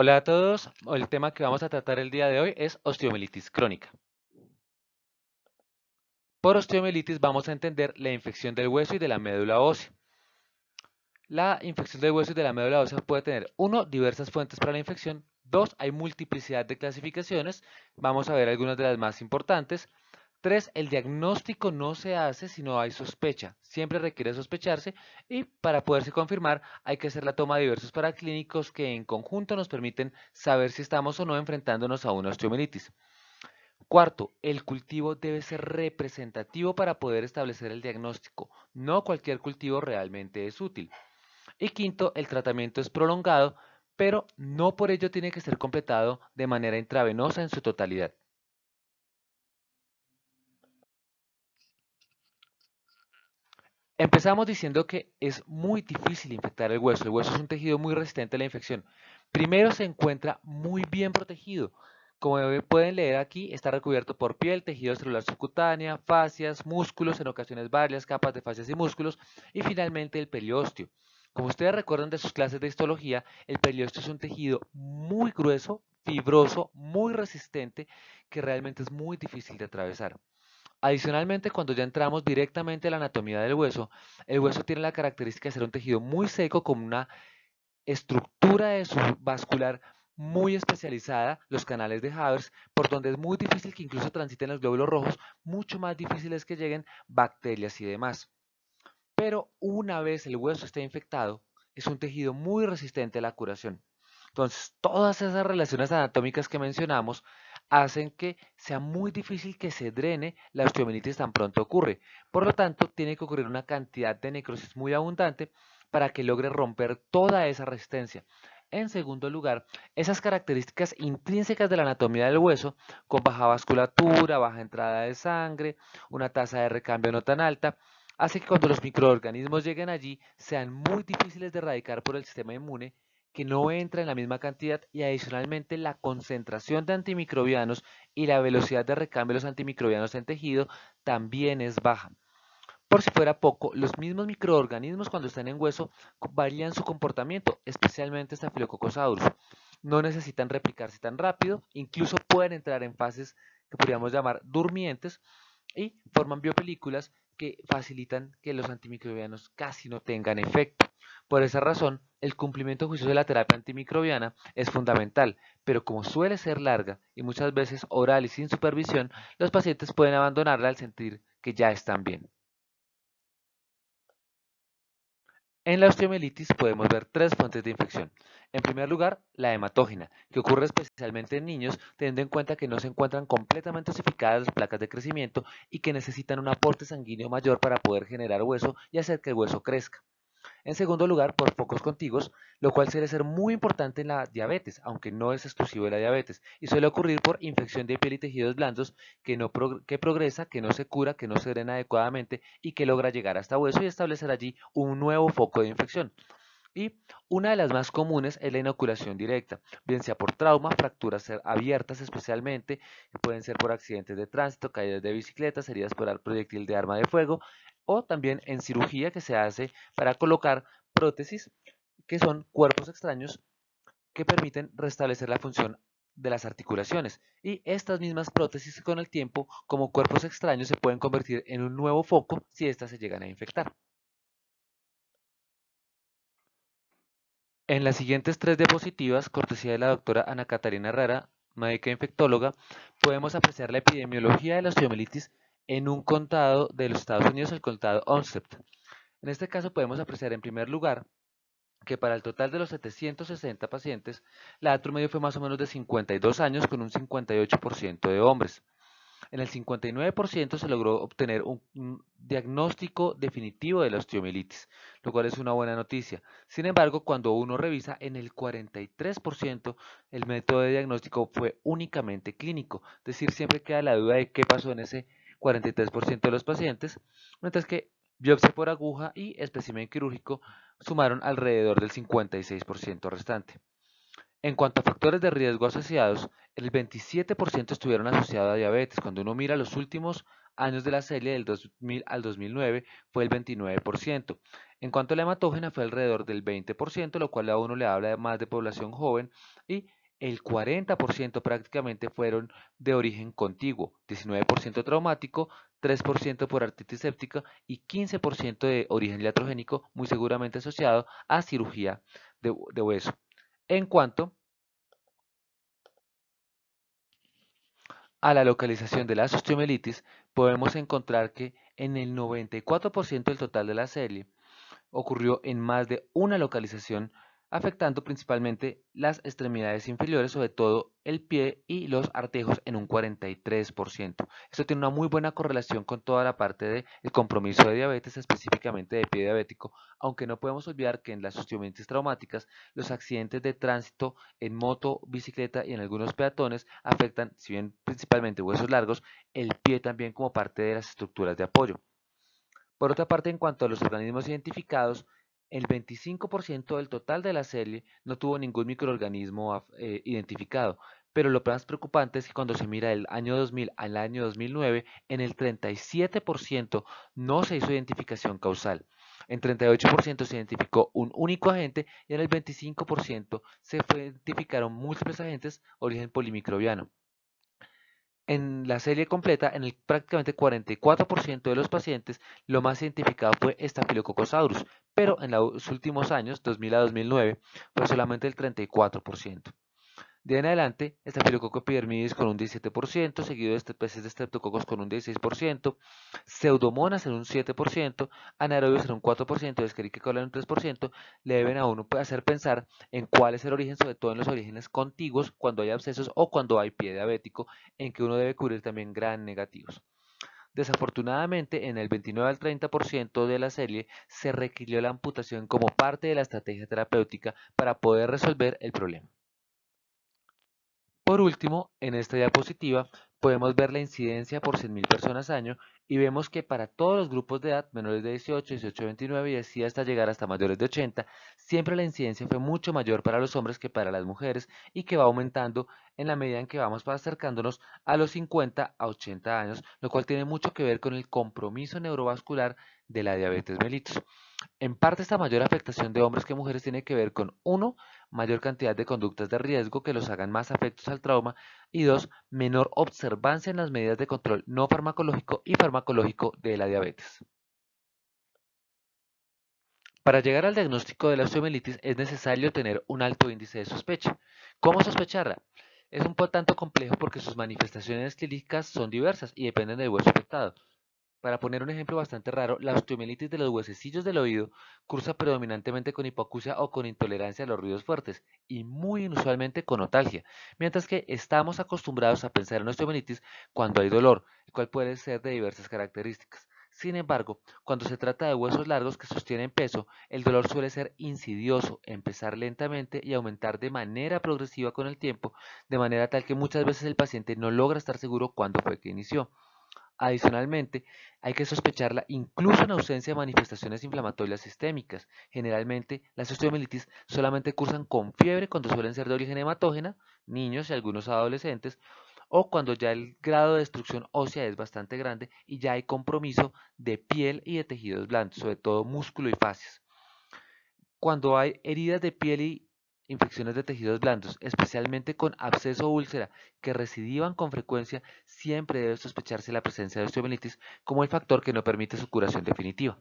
Hola a todos, el tema que vamos a tratar el día de hoy es osteomielitis crónica. Por osteomielitis vamos a entender la infección del hueso y de la médula ósea. La infección del hueso y de la médula ósea puede tener, uno, diversas fuentes para la infección, dos, hay multiplicidad de clasificaciones, vamos a ver algunas de las más importantes. Tres, el diagnóstico no se hace si no hay sospecha, siempre requiere sospecharse y para poderse confirmar hay que hacer la toma de diversos paraclínicos que en conjunto nos permiten saber si estamos o no enfrentándonos a una osteomielitis. Cuarto, el cultivo debe ser representativo para poder establecer el diagnóstico. No cualquier cultivo realmente es útil. Y quinto, el tratamiento es prolongado, pero no por ello tiene que ser completado de manera intravenosa en su totalidad. Empezamos diciendo que es muy difícil infectar el hueso. El hueso es un tejido muy resistente a la infección. Primero se encuentra muy bien protegido. Como pueden leer aquí, está recubierto por piel, tejido celular subcutánea, fascias, músculos, en ocasiones varias capas de fascias y músculos, y finalmente el periósteo. Como ustedes recuerdan de sus clases de histología, el periósteo es un tejido muy grueso, fibroso, muy resistente, que realmente es muy difícil de atravesar. Adicionalmente, cuando ya entramos directamente a la anatomía del hueso, el hueso tiene la característica de ser un tejido muy seco con una estructura de vascular muy especializada, los canales de Havers, por donde es muy difícil que incluso transiten los glóbulos rojos, mucho más difícil es que lleguen bacterias y demás. Pero una vez el hueso está infectado, es un tejido muy resistente a la curación. Entonces, todas esas relaciones anatómicas que mencionamos hacen que sea muy difícil que se drene la osteomielitis tan pronto ocurre. Por lo tanto, tiene que ocurrir una cantidad de necrosis muy abundante para que logre romper toda esa resistencia. En segundo lugar, esas características intrínsecas de la anatomía del hueso, con baja vasculatura, baja entrada de sangre, una tasa de recambio no tan alta, hace que cuando los microorganismos lleguen allí sean muy difíciles de erradicar por el sistema inmune, que no entra en la misma cantidad, y adicionalmente la concentración de antimicrobianos y la velocidad de recambio de los antimicrobianos en tejido también es baja. Por si fuera poco, los mismos microorganismos cuando están en hueso varían su comportamiento, especialmente Staphylococcus aureus. No necesitan replicarse tan rápido, incluso pueden entrar en fases que podríamos llamar durmientes y forman biopelículas que facilitan que los antimicrobianos casi no tengan efecto. Por esa razón, el cumplimiento juicioso de la terapia antimicrobiana es fundamental, pero como suele ser larga y muchas veces oral y sin supervisión, los pacientes pueden abandonarla al sentir que ya están bien. En la osteomielitis podemos ver tres fuentes de infección. En primer lugar, la hematógena, que ocurre especialmente en niños, teniendo en cuenta que no se encuentran completamente osificadas las placas de crecimiento y que necesitan un aporte sanguíneo mayor para poder generar hueso y hacer que el hueso crezca. En segundo lugar, por focos contiguos, lo cual suele ser muy importante en la diabetes, aunque no es exclusivo de la diabetes, y suele ocurrir por infección de piel y tejidos blandos que progresa, que no se cura, que no se drena adecuadamente y que logra llegar hasta hueso y establecer allí un nuevo foco de infección. Y una de las más comunes es la inoculación directa, bien sea por trauma, fracturas abiertas especialmente, que pueden ser por accidentes de tránsito, caídas de bicicletas, heridas por proyectil de arma de fuego, o también en cirugía que se hace para colocar prótesis, que son cuerpos extraños que permiten restablecer la función de las articulaciones. Y estas mismas prótesis con el tiempo, como cuerpos extraños, se pueden convertir en un nuevo foco si éstas se llegan a infectar. En las siguientes tres diapositivas, cortesía de la doctora Ana Catarina Herrera, médica infectóloga, podemos apreciar la epidemiología de la osteomielitis en un contado de los Estados Unidos, el contado ONSEPT. En este caso podemos apreciar en primer lugar que para el total de los 760 pacientes, la edad promedio fue más o menos de 52 años con un 58% de hombres. En el 59% se logró obtener un diagnóstico definitivo de la osteomielitis, lo cual es una buena noticia. Sin embargo, cuando uno revisa, en el 43% el método de diagnóstico fue únicamente clínico, es decir, siempre queda la duda de qué pasó en ese 43% de los pacientes, mientras que biopsia por aguja y espécimen quirúrgico sumaron alrededor del 56% restante. En cuanto a factores de riesgo asociados, el 27% estuvieron asociados a diabetes. Cuando uno mira los últimos años de la serie del 2000 al 2009 fue el 29%. En cuanto a la hematógena, fue alrededor del 20%, lo cual a uno le habla más de población joven, y el 40% prácticamente fueron de origen contiguo, 19% traumático, 3% por artritis séptica y 15% de origen iatrogénico, muy seguramente asociado a cirugía de hueso. En cuanto a la localización de las osteomielitis, podemos encontrar que en el 94% del total de la serie ocurrió en más de una localización, afectando principalmente las extremidades inferiores, sobre todo el pie y los artejos en un 43%. Esto tiene una muy buena correlación con toda la parte del compromiso de diabetes, específicamente de pie diabético, aunque no podemos olvidar que en las osteomielitis traumáticas, los accidentes de tránsito en moto, bicicleta y en algunos peatones afectan, si bien principalmente huesos largos, el pie también como parte de las estructuras de apoyo. Por otra parte, en cuanto a los organismos identificados, el 25% del total de la serie no tuvo ningún microorganismo identificado, pero lo más preocupante es que cuando se mira del año 2000 al año 2009, en el 37% no se hizo identificación causal. En 38% se identificó un único agente y en el 25% se identificaron múltiples agentes origen polimicrobiano. En la serie completa, en el prácticamente 44% de los pacientes, lo más identificado fue Staphylococcus aureus, pero en los últimos años, 2000 a 2009, fue solamente el 34%. De en adelante, Staphylococcus epidermidis con un 17%, seguido de especies de Streptococcus con un 16%, Pseudomonas en un 7%, Anaerobios en un 4%, y Escherichia coli en un 3%, le deben a uno hacer pensar en cuál es el origen, sobre todo en los orígenes contiguos, cuando hay abscesos o cuando hay pie diabético, en que uno debe cubrir también gran negativos. Desafortunadamente, en el 29 al 30% de la serie se requirió la amputación como parte de la estrategia terapéutica para poder resolver el problema. Por último, en esta diapositiva podemos ver la incidencia por 100.000 personas año y vemos que para todos los grupos de edad, menores de 18, 18 a 29 y así hasta llegar hasta mayores de 80, siempre la incidencia fue mucho mayor para los hombres que para las mujeres y que va aumentando en la medida en que vamos acercándonos a los 50 a 80 años, lo cual tiene mucho que ver con el compromiso neurovascular de la diabetes mellitus. En parte, esta mayor afectación de hombres que mujeres tiene que ver con, uno, mayor cantidad de conductas de riesgo que los hagan más afectos al trauma y dos, menor observancia en las medidas de control no farmacológico y farmacológico de la diabetes. Para llegar al diagnóstico de la osteomielitis es necesario tener un alto índice de sospecha. ¿Cómo sospecharla? Es un tanto complejo porque sus manifestaciones clínicas son diversas y dependen del hueso afectado. Para poner un ejemplo bastante raro, la osteomielitis de los huesecillos del oído cursa predominantemente con hipoacusia o con intolerancia a los ruidos fuertes y muy inusualmente con otalgia, mientras que estamos acostumbrados a pensar en osteomielitis cuando hay dolor, el cual puede ser de diversas características. Sin embargo, cuando se trata de huesos largos que sostienen peso, el dolor suele ser insidioso, empezar lentamente y aumentar de manera progresiva con el tiempo, de manera tal que muchas veces el paciente no logra estar seguro cuándo fue que inició. Adicionalmente, hay que sospecharla incluso en ausencia de manifestaciones inflamatorias sistémicas. Generalmente, las osteomielitis solamente cursan con fiebre cuando suelen ser de origen hematógena, niños y algunos adolescentes, o cuando ya el grado de destrucción ósea es bastante grande y ya hay compromiso de piel y de tejidos blandos, sobre todo músculo y fascias. Cuando hay heridas de piel y infecciones de tejidos blandos, especialmente con absceso o úlcera que recidivan con frecuencia, siempre debe sospecharse la presencia de osteomielitis como el factor que no permite su curación definitiva.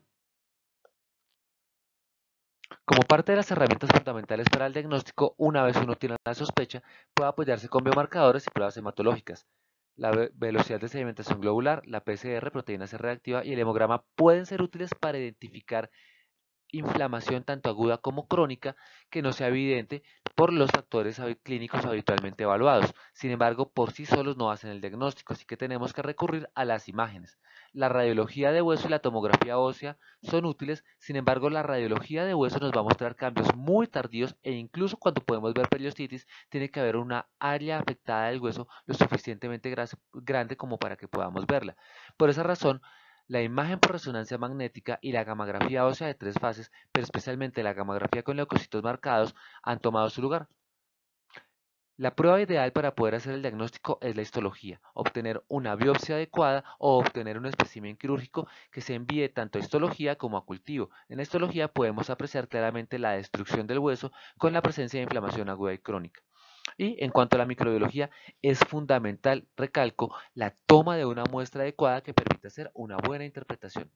Como parte de las herramientas fundamentales para el diagnóstico, una vez uno tiene la sospecha, puede apoyarse con biomarcadores y pruebas hematológicas. La velocidad de sedimentación globular, la PCR, proteína C reactiva y el hemograma pueden ser útiles para identificar inflamación tanto aguda como crónica que no sea evidente por los factores clínicos habitualmente evaluados. Sin embargo, por sí solos no hacen el diagnóstico, así que tenemos que recurrir a las imágenes. La radiología de hueso y la tomografía ósea son útiles, sin embargo, la radiología de hueso nos va a mostrar cambios muy tardíos e incluso cuando podemos ver periostitis, tiene que haber una área afectada del hueso lo suficientemente grande como para que podamos verla. Por esa razón, la imagen por resonancia magnética y la gamografía ósea de 3 fases, pero especialmente la gamografía con leucocitos marcados, han tomado su lugar. La prueba ideal para poder hacer el diagnóstico es la histología, obtener una biopsia adecuada o obtener un espécimen quirúrgico que se envíe tanto a histología como a cultivo. En la histología podemos apreciar claramente la destrucción del hueso con la presencia de inflamación aguda y crónica. Y en cuanto a la microbiología, es fundamental, recalco, la toma de una muestra adecuada que permita hacer una buena interpretación.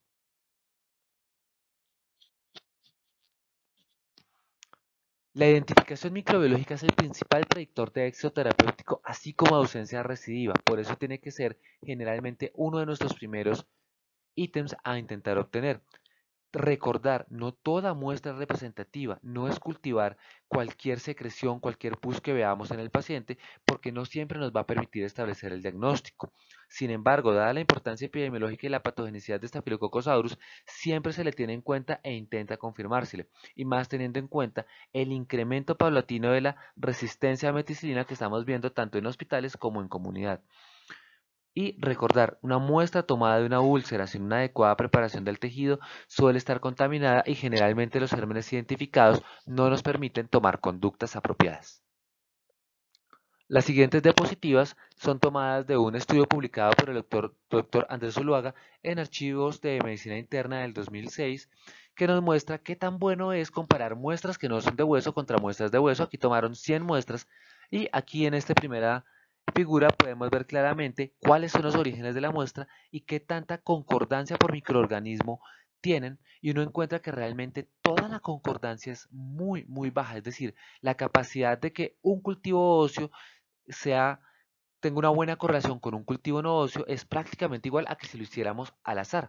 La identificación microbiológica es el principal predictor de éxito terapéutico, así como ausencia recidiva. Por eso tiene que ser generalmente uno de nuestros primeros ítems a intentar obtener. Recordar, no toda muestra es representativa, no es cultivar cualquier secreción, cualquier pus que veamos en el paciente, porque no siempre nos va a permitir establecer el diagnóstico. Sin embargo, dada la importancia epidemiológica y la patogenicidad de Staphylococcus aureus, siempre se le tiene en cuenta e intenta confirmársele, y más teniendo en cuenta el incremento paulatino de la resistencia a meticilina que estamos viendo tanto en hospitales como en comunidad. Y recordar, una muestra tomada de una úlcera sin una adecuada preparación del tejido suele estar contaminada y generalmente los gérmenes identificados no nos permiten tomar conductas apropiadas. Las siguientes diapositivas son tomadas de un estudio publicado por el doctor Andrés Zuluaga en Archivos de Medicina Interna del 2006, que nos muestra qué tan bueno es comparar muestras que no son de hueso contra muestras de hueso. Aquí tomaron 100 muestras y aquí en esta primera figura podemos ver claramente cuáles son los orígenes de la muestra y qué tanta concordancia por microorganismo tienen, y uno encuentra que realmente toda la concordancia es muy baja, es decir, la capacidad de que un cultivo óseo sea, tenga una buena correlación con un cultivo no óseo es prácticamente igual a que si lo hiciéramos al azar.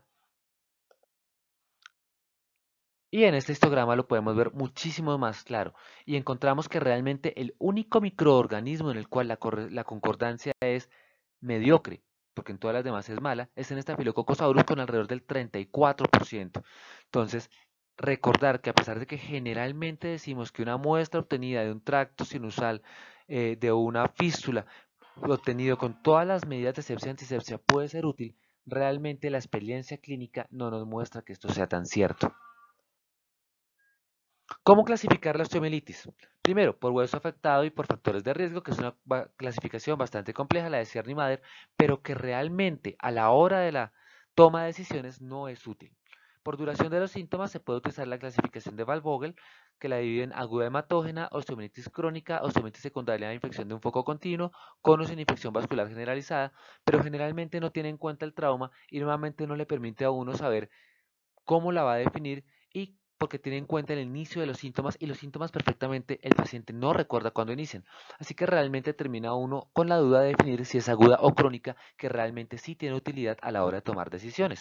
Y en este histograma lo podemos ver muchísimo más claro y encontramos que realmente el único microorganismo en el cual la concordancia es mediocre, porque en todas las demás es mala, es en Staphylococcus aureus con alrededor del 34%. Entonces, recordar que a pesar de que generalmente decimos que una muestra obtenida de un tracto sinusal, de una fístula, obtenido con todas las medidas de sepsia y antisepsia puede ser útil, realmente la experiencia clínica no nos muestra que esto sea tan cierto. ¿Cómo clasificar la osteomielitis? Primero, por hueso afectado y por factores de riesgo, que es una clasificación bastante compleja, la de Sierra-Mader, pero que realmente a la hora de la toma de decisiones no es útil. Por duración de los síntomas se puede utilizar la clasificación de Van-Vogel, que la divide en aguda hematógena, osteomielitis crónica, osteomielitis secundaria a infección de un foco continuo, con o sin infección vascular generalizada, pero generalmente no tiene en cuenta el trauma y normalmente no le permite a uno saber cómo la va a definir, y porque tiene en cuenta el inicio de los síntomas, y los síntomas perfectamente el paciente no recuerda cuándo inician. Así que realmente termina uno con la duda de definir si es aguda o crónica, que realmente sí tiene utilidad a la hora de tomar decisiones.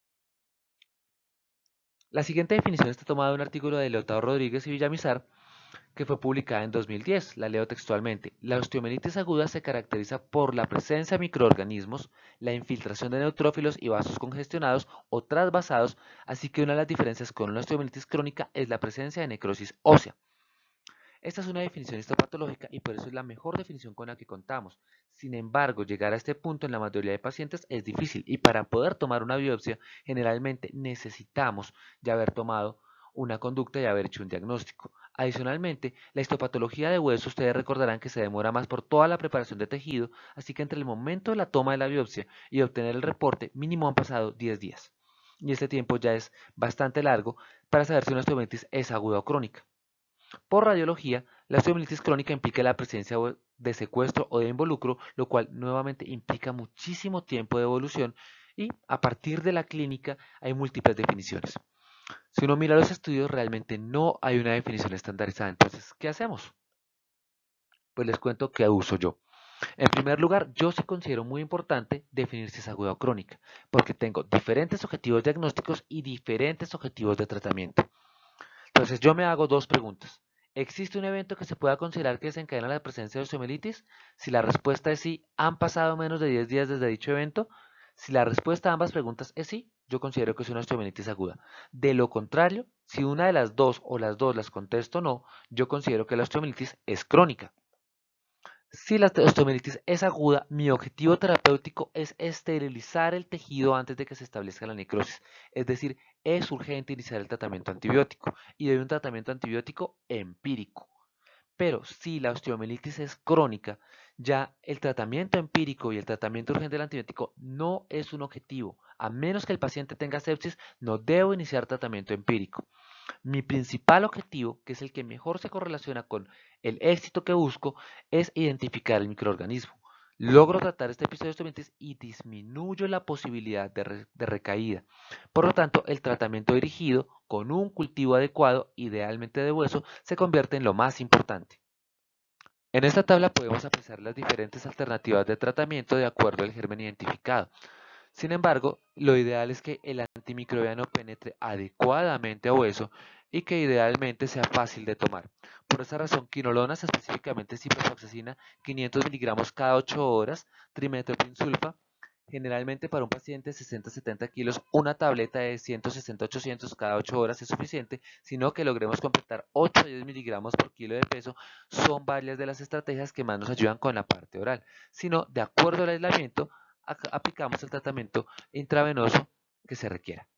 La siguiente definición está tomada de un artículo de Leotado Rodríguez y Villamizar, que fue publicada en 2010. La leo textualmente. La osteomielitis aguda se caracteriza por la presencia de microorganismos, la infiltración de neutrófilos y vasos congestionados o trasvasados, así que una de las diferencias con una osteomielitis crónica es la presencia de necrosis ósea. Esta es una definición histopatológica y por eso es la mejor definición con la que contamos. Sin embargo, llegar a este punto en la mayoría de pacientes es difícil, y para poder tomar una biopsia generalmente necesitamos ya haber tomado una conducta y haber hecho un diagnóstico. Adicionalmente, la histopatología de hueso, ustedes recordarán que se demora más por toda la preparación de tejido, así que entre el momento de la toma de la biopsia y obtener el reporte mínimo han pasado 10 días. Y este tiempo ya es bastante largo para saber si una osteomielitis es aguda o crónica. Por radiología, la osteomielitis crónica implica la presencia de secuestro o de involucro, lo cual nuevamente implica muchísimo tiempo de evolución, y a partir de la clínica hay múltiples definiciones. Si uno mira los estudios, realmente no hay una definición estandarizada. Entonces, ¿qué hacemos? Pues les cuento qué uso yo. En primer lugar, yo sí considero muy importante definir si es aguda o crónica, porque tengo diferentes objetivos diagnósticos y diferentes objetivos de tratamiento. Entonces yo me hago dos preguntas. ¿Existe un evento que se pueda considerar que desencadena la presencia de osteomielitis? Si la respuesta es sí, ¿han pasado menos de 10 días desde dicho evento? Si la respuesta a ambas preguntas es sí, yo considero que es una osteomielitis aguda. De lo contrario, si una de las dos o las dos las contesto no, yo considero que la osteomielitis es crónica. Si la osteomielitis es aguda, mi objetivo terapéutico es esterilizar el tejido antes de que se establezca la necrosis. Es decir, es urgente iniciar el tratamiento antibiótico, y doy un tratamiento antibiótico empírico. Pero si la osteomielitis es crónica, ya el tratamiento empírico y el tratamiento urgente del antibiótico no es un objetivo. A menos que el paciente tenga sepsis, no debo iniciar tratamiento empírico. Mi principal objetivo, que es el que mejor se correlaciona con el éxito que busco, es identificar el microorganismo. Logro tratar este episodio de osteomielitis y disminuyo la posibilidad de recaída. Por lo tanto, el tratamiento dirigido con un cultivo adecuado, idealmente de hueso, se convierte en lo más importante. En esta tabla podemos apreciar las diferentes alternativas de tratamiento de acuerdo al germen identificado. Sin embargo, lo ideal es que el antimicrobiano penetre adecuadamente a hueso y que idealmente sea fácil de tomar. Por esa razón, quinolonas, específicamente ciprofloxacina, 500 miligramos cada 8 horas, trimethoprim sulfa, generalmente para un paciente de 60-70 kilos, una tableta de 160-800 cada 8 horas es suficiente, sino que logremos completar 8-10 miligramos por kilo de peso, son varias de las estrategias que más nos ayudan con la parte oral. Sino, de acuerdo al aislamiento, aplicamos el tratamiento intravenoso que se requiera.